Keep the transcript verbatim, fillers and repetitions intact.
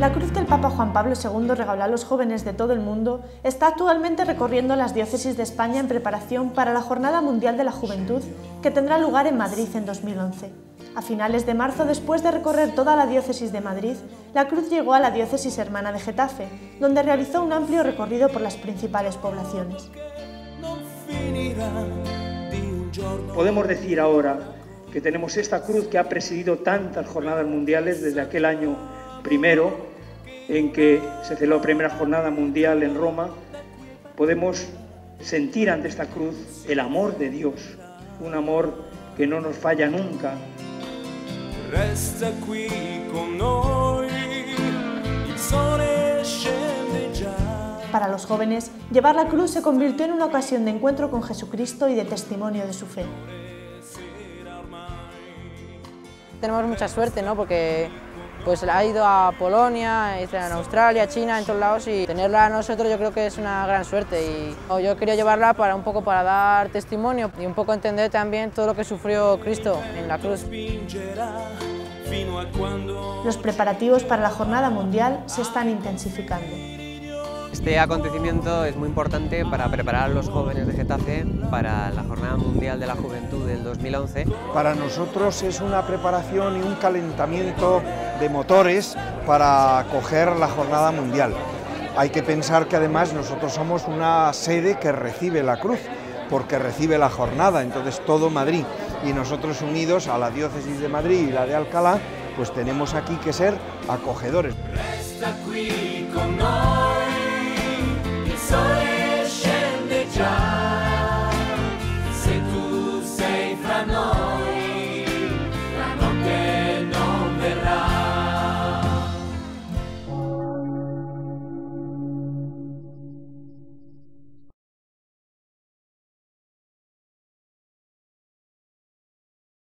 La cruz que el Papa Juan Pablo segundo regaló a los jóvenes de todo el mundo está actualmente recorriendo las diócesis de España en preparación para la Jornada Mundial de la Juventud que tendrá lugar en Madrid en dos mil once. A finales de marzo, después de recorrer toda la diócesis de Madrid, la cruz llegó a la diócesis hermana de Getafe, donde realizó un amplio recorrido por las principales poblaciones. Podemos decir ahora que tenemos esta cruz que ha presidido tantas jornadas mundiales desde aquel año primero en que se celebró la primera jornada mundial en Roma. Podemos sentir ante esta cruz el amor de Dios, un amor que no nos falla nunca. Resta qui con noi, il sole scende già. Para los jóvenes, llevar la cruz se convirtió en una ocasión de encuentro con Jesucristo y de testimonio de su fe. Tenemos mucha suerte, ¿no? Porque pues ha ido a Polonia, en Australia, China, en todos lados, y tenerla a nosotros yo creo que es una gran suerte. Y yo quería llevarla para un poco para dar testimonio y un poco entender también todo lo que sufrió Cristo en la cruz. Los preparativos para la Jornada Mundial se están intensificando. Este acontecimiento es muy importante para preparar a los jóvenes de Getafe para la Jornada Mundial de la Juventud del dos mil once. Para nosotros es una preparación y un calentamiento de motores para acoger la Jornada Mundial. Hay que pensar que además nosotros somos una sede que recibe la cruz, porque recibe la jornada, entonces todo Madrid, y nosotros unidos a la diócesis de Madrid y la de Alcalá, pues tenemos aquí que ser acogedores. Resta qui con noi, il sole scende già, se tu sei fra noi.